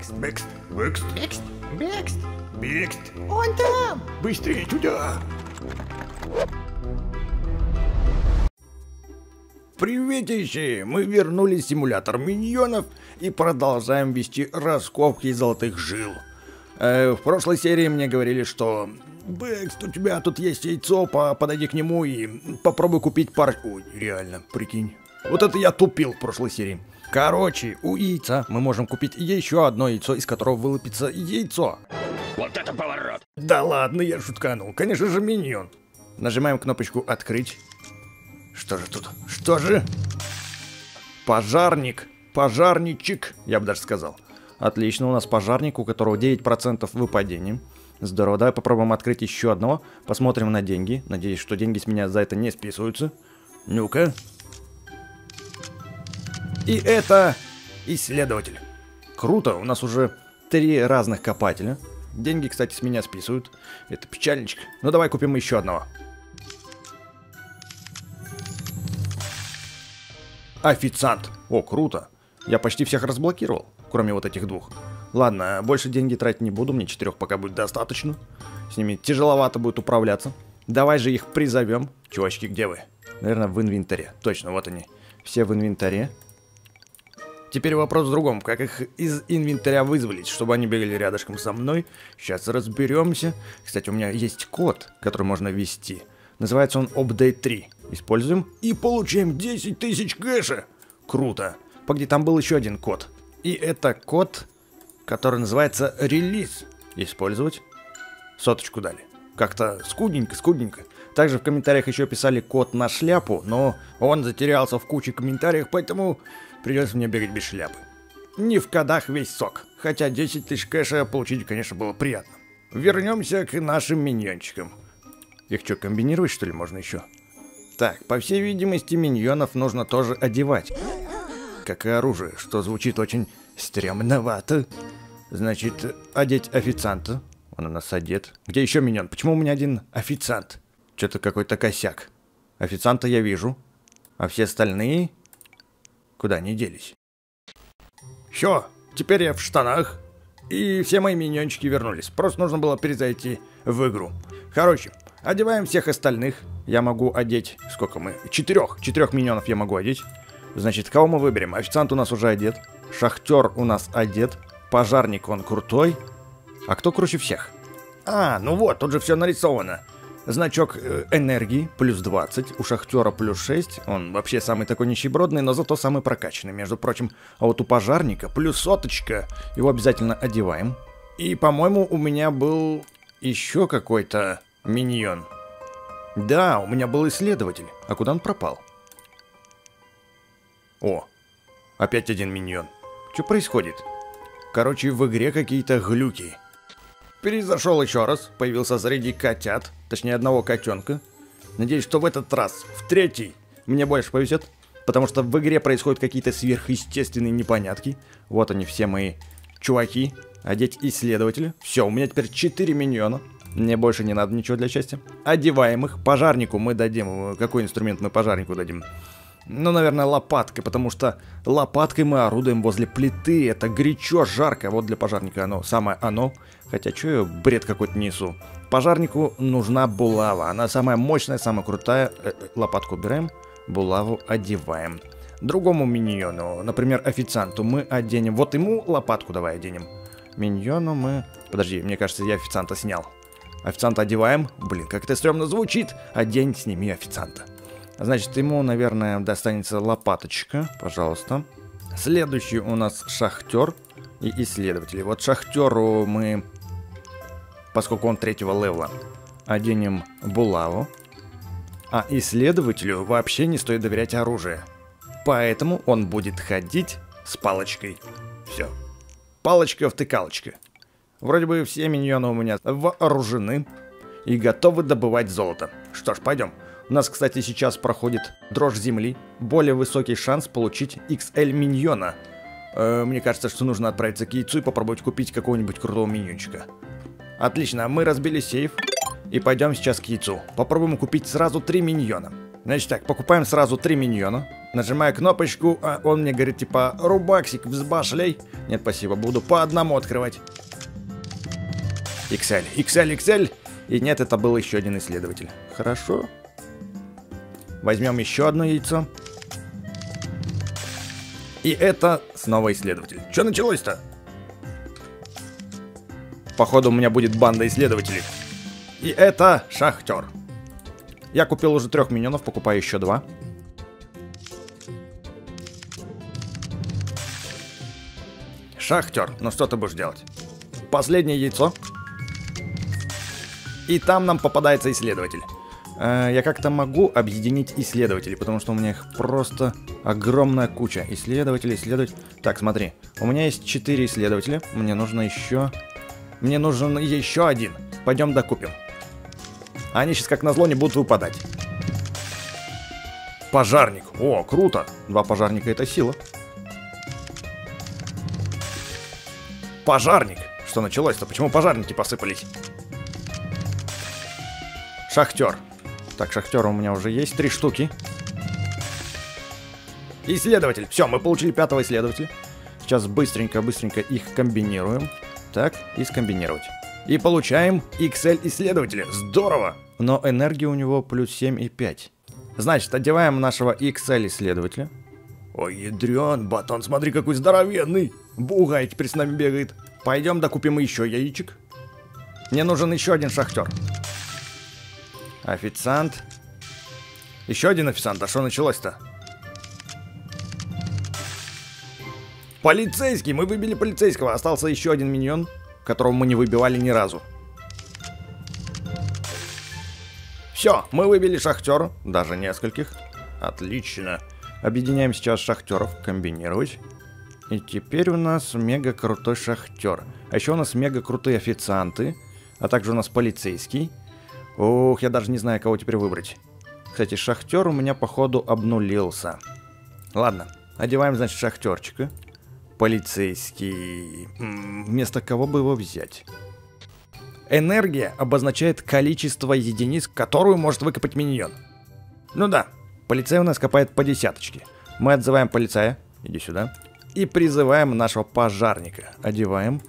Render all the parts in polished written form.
Бекст. Бекст. Бекст. Бекст. Бекст. Бекст. Он там. Быстрее туда. Приветище! Мы вернулись в симулятор миньонов и продолжаем вести раскопки золотых жил. В прошлой серии мне говорили, что Бекст, у тебя тут есть яйцо, подойди к нему и попробуй купить пар... Ой, реально, прикинь. Вот это я тупил в прошлой серии. Короче, у яйца мы можем купить еще одно яйцо, из которого вылупится яйцо. Вот это поворот! Да ладно, я шутканул. Конечно же, миньон. Нажимаем кнопочку «Открыть». Что же тут? Что же? Пожарник. Пожарничек, я бы даже сказал. Отлично, у нас пожарник, у которого 9% выпадения. Здорово, давай попробуем открыть еще одного. Посмотрим на деньги. Надеюсь, что деньги с меня за это не списываются. Ну-ка. И это исследователь. Круто, у нас уже 3 разных копателя. Деньги, кстати, с меня списывают. Это печальничек. Ну давай купим еще одного. Официант. О, круто. Я почти всех разблокировал, кроме вот этих 2. Ладно, больше деньги тратить не буду, мне 4 пока будет достаточно. С ними тяжеловато будет управляться. Давай же их призовем. Чувачки, где вы? Наверное, в инвентаре. Точно, вот они. Все в инвентаре. Теперь вопрос в другом. Как их из инвентаря вызволить, чтобы они бегали рядышком со мной? Сейчас разберемся. Кстати, у меня есть код, который можно ввести. Называется он Update 3. Используем и получаем 10 тысяч кэша. Круто. Погоди, там был еще один код. И это код, который называется релиз. Использовать. 100 дали. Как-то скудненько. Также в комментариях еще писали код на шляпу, но он затерялся в куче комментариев, поэтому придется мне бегать без шляпы. Не в кодах весь сок. Хотя 10 тысяч кэша получить, конечно, было приятно. Вернемся к нашим миньончикам. Их что, комбинировать, что ли, можно еще? Так, по всей видимости, миньонов нужно тоже одевать. Как и оружие, что звучит очень стрёмновато. Значит, одеть официанта. Он у нас одет. Где еще миньон? Почему у меня один официант? Что-то какой-то косяк. Официанта я вижу. А все остальные... Куда они делись? Все, теперь я в штанах. И все мои миньончики вернулись. Просто нужно было перезайти в игру. Короче, одеваем всех остальных. Я могу одеть... Сколько мы? 4 миньонов я могу одеть. Значит, кого мы выберем? Официант у нас уже одет. Шахтер у нас одет. Пожарник, он крутой. А кто круче всех? А, ну вот, тут же все нарисовано. Значок энергии плюс 20. У шахтера плюс 6. Он вообще самый такой нищебродный, но зато самый прокачанный, между прочим. А вот у пожарника плюс 100. Его обязательно одеваем. И, по-моему, у меня был еще какой-то миньон. Да, у меня был исследователь. А куда он пропал? О, опять один миньон. Что происходит? Короче, в игре какие-то глюки. Перезашел еще раз, появился среди котят, точнее одного котенка. Надеюсь, что в этот раз, в 3-й, мне больше повезет, потому что в игре происходят какие-то сверхъестественные непонятки. Вот они, все мои чуваки. Одеть исследователя. Все, у меня теперь 4 миньона. Мне больше не надо ничего для счастья. Одеваем их. Пожарнику мы дадим. Какой инструмент мы пожарнику дадим? Ну, наверное, лопаткой, потому что лопаткой мы орудуем возле плиты. Это горячо, жарко. Вот для пожарника оно, самое оно. Хотя, что я бред какой-то несу. Пожарнику нужна булава. Она самая мощная, самая крутая. Лопатку убираем, булаву одеваем. Другому миньону, например, официанту, мы оденем. Вот ему лопатку давай оденем. Миньону мы... Подожди, мне кажется, я официанта снял. Официанта одеваем. Блин, как это стрёмно звучит. Одень, сними официанта. Значит, ему, наверное, достанется лопаточка. Пожалуйста. Следующий у нас шахтер и исследователь. Вот шахтеру мы, поскольку он 3-го левела, оденем булаву. А исследователю вообще не стоит доверять оружие. Поэтому он будет ходить с палочкой. Все. Палочка-втыкалочка. Вроде бы все миньоны у меня вооружены и готовы добывать золото. Что ж, пойдем. У нас, кстати, сейчас проходит дрожь земли. Более высокий шанс получить XL миньона. Мне кажется, что нужно отправиться к яйцу и попробовать купить какого-нибудь крутого миньончика. Отлично, мы разбили сейф. И пойдем сейчас к яйцу. Попробуем купить сразу 3 миньона. Значит так, покупаем сразу 3 миньона. Нажимаю кнопочку, а он мне говорит, типа, рубаксик взбашляй. Нет, спасибо, буду по одному открывать. XL, XL, XL. И нет, это был еще один исследователь. Хорошо. Возьмем еще одно яйцо. И это снова исследователь. Что началось-то? Походу у меня будет банда исследователей. И это шахтер. Я купил уже 3 миньонов, покупаю еще 2. Шахтер, ну что ты будешь делать? Последнее яйцо. И там нам попадается исследователь. Я как-то могу объединить исследователей, потому что у меня их просто огромная куча. Исследователи. Так, смотри. У меня есть 4 исследователя. Мне нужен еще один. Пойдем докупим. Они сейчас, как назло, не будут выпадать. Пожарник. О, круто. 2 пожарника — это сила. Пожарник. Что началось-то? Почему пожарники посыпались? Шахтер. Так, шахтера у меня уже есть 3 штуки. Исследователь. Все, мы получили 5-го исследователя. Сейчас быстренько их комбинируем. Так, и скомбинировать. И получаем XL исследователя. Здорово! Но энергия у него плюс 7,5. Значит, одеваем нашего XL исследователя. Ой, ядрен, батон, смотри, какой здоровенный. Бугай теперь с нами бегает. Пойдем докупим еще яичек. Мне нужен еще один шахтер. Официант. Еще один официант. А что началось-то? Полицейский. Мы выбили полицейского. Остался еще один миньон, которого мы не выбивали ни разу. Все, мы выбили шахтера. Даже нескольких. Отлично. Объединяем сейчас шахтеров. Комбинировать. И теперь у нас мега крутой шахтер. А еще у нас мега крутые официанты. А также у нас полицейский. Ох, я даже не знаю, кого теперь выбрать. Кстати, шахтер у меня, походу, обнулился. Ладно, одеваем, значит, шахтерчика. Полицейский. Вместо кого бы его взять? Энергия обозначает количество единиц, которую может выкопать миньон. Ну да, полицей у нас копает по 10. Мы отзываем полицая. Иди сюда. И призываем нашего пожарника. Одеваем.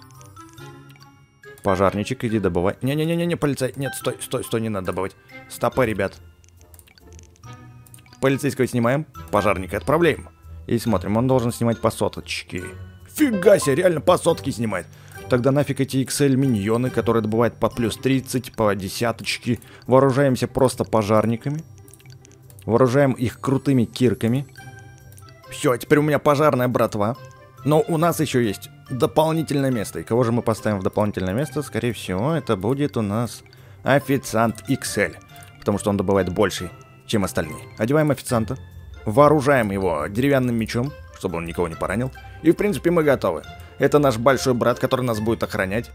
Пожарничек, иди добывай. Не-не-не-не, полицай. Нет, стой, не надо добывать. Стопы, ребят. Полицейского снимаем, пожарника отправляем. И смотрим, он должен снимать по 100. Фига себе, реально по 100 снимает. Тогда нафиг эти XL миньоны, которые добывают по плюс 30, по 10. Вооружаемся просто пожарниками. Вооружаем их крутыми кирками. Все, теперь у меня пожарная братва. Но у нас еще есть дополнительное место. И кого же мы поставим в дополнительное место? Скорее всего, это будет у нас официант XL. Потому что он добывает больше, чем остальные. Одеваем официанта. Вооружаем его деревянным мечом, чтобы он никого не поранил. И, в принципе, мы готовы. Это наш большой брат, который нас будет охранять.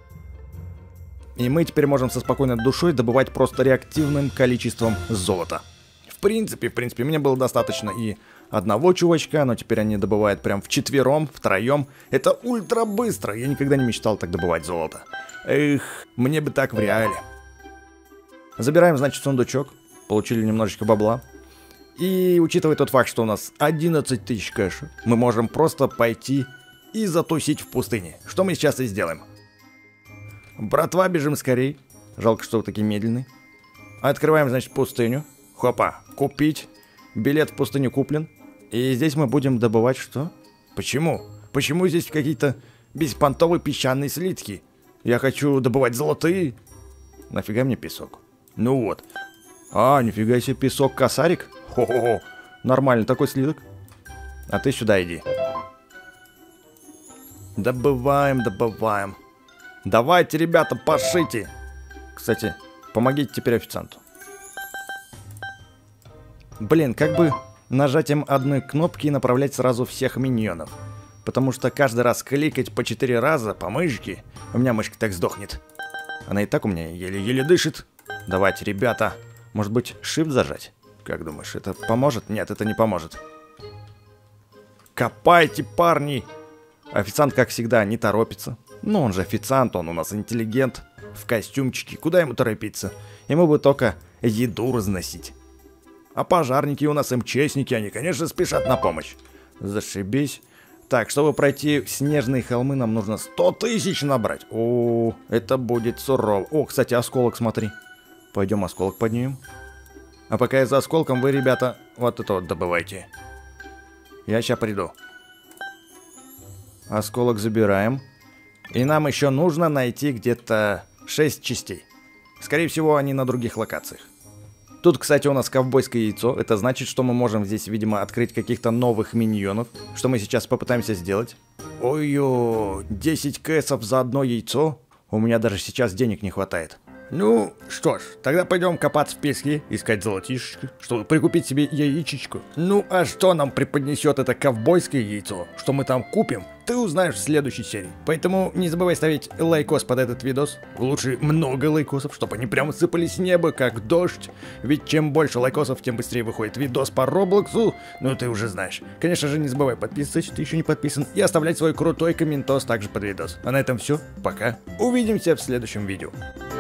И мы теперь можем со спокойной душой добывать просто реактивным количеством золота. В принципе, мне было достаточно и одного чувачка, но теперь они добывают прям вчетвером, втроем. Это ультра быстро. Я никогда не мечтал так добывать золото. Эх, мне бы так в реале. Забираем, значит, сундучок. Получили немножечко бабла. И учитывая тот факт, что у нас 11 тысяч кэша, мы можем просто пойти и затусить в пустыне. Что мы сейчас и сделаем. Братва, бежим скорей. Жалко, что вы такие медленные. Открываем, значит, пустыню. Хопа, купить. Билет в пустыню куплен. И здесь мы будем добывать что? Почему? Почему здесь какие-то беспонтовые песчаные слитки? Я хочу добывать золотые. Нафига мне песок? Ну вот. А, нифига себе, песок-косарик. Хо-хо-хо. Нормально, такой слиток. А ты сюда иди. Добываем. Давайте, ребята, пошите. Кстати, помогите теперь официанту. Блин, как бы нажатием одной кнопки и направлять сразу всех миньонов. Потому что каждый раз кликать по 4 раза по мышке, у меня мышка так сдохнет. Она и так у меня еле-еле дышит. Давайте, ребята, может быть, shift зажать? Как думаешь, это поможет? Нет, это не поможет. Копайте, парни! Официант, как всегда, не торопится. Ну, он же официант, он у нас интеллигент. В костюмчике, куда ему торопиться? Ему бы только еду разносить. А пожарники у нас МЧСники, они, конечно, спешат на помощь. Зашибись. Так, чтобы пройти снежные холмы, нам нужно 100 тысяч набрать. О, это будет сурово. О, кстати, осколок, смотри. Пойдем осколок поднимем. А пока я за осколком, вы, ребята, вот это вот добывайте. Я сейчас приду. Осколок забираем. И нам еще нужно найти где-то 6 частей. Скорее всего, они на других локациях. Тут, кстати, у нас ковбойское яйцо. Это значит, что мы можем здесь, видимо, открыть каких-то новых миньонов. Что мы сейчас попытаемся сделать. Ой-ё, 10 кэсов за одно яйцо. У меня даже сейчас денег не хватает. Ну, что ж, тогда пойдем копаться в песке, искать золотишко, чтобы прикупить себе яичечку. Ну, а что нам преподнесет это ковбойское яйцо? Что мы там купим? Ты узнаешь в следующей серии. Поэтому не забывай ставить лайкос под этот видос. Лучше много лайкосов, чтобы они прямо сыпались с неба, как дождь. Ведь чем больше лайкосов, тем быстрее выходит видос по Роблоксу. Ну, ты уже знаешь. Конечно же, не забывай подписываться, если ты еще не подписан. И оставлять свой крутой комментос также под видос. А на этом все. Пока. Увидимся в следующем видео.